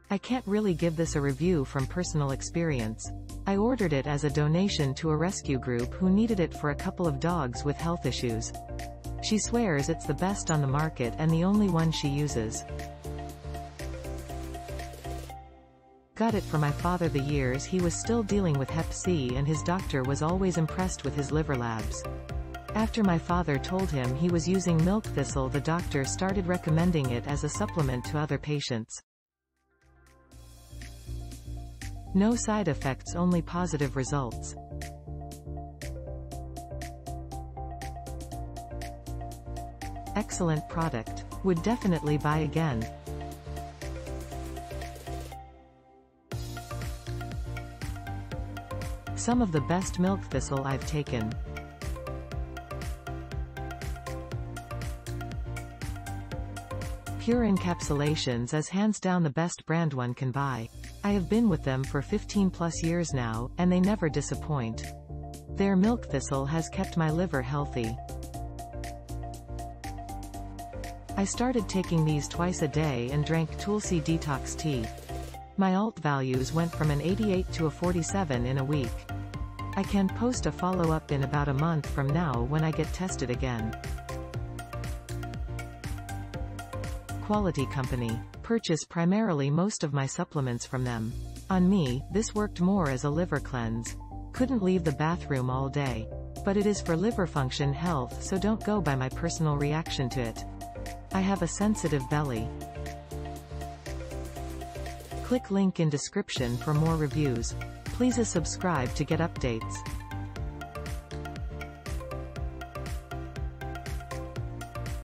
I can't really give this a review from personal experience. I ordered it as a donation to a rescue group who needed it for a couple of dogs with health issues. She swears it's the best on the market and the only one she uses. Got it for my father the years he was still dealing with Hep C, and his doctor was always impressed with his liver labs. After my father told him he was using milk thistle, the doctor started recommending it as a supplement to other patients. No side effects, only positive results. Excellent product. Would definitely buy again. Some of the best milk thistle I've taken. Pure Encapsulations is hands down the best brand one can buy. I have been with them for 15+ years now, and they never disappoint. Their milk thistle has kept my liver healthy. I started taking these twice a day and drank Tulsi detox tea. My alt values went from an 88 to a 47 in a week. I can post a follow-up in about a month from now when I get tested again. Quality company. Purchase primarily most of my supplements from them. On me, this worked more as a liver cleanse. Couldn't leave the bathroom all day. But it is for liver function health, so don't go by my personal reaction to it. I have a sensitive belly. Click link in description for more reviews. Please subscribe to get updates.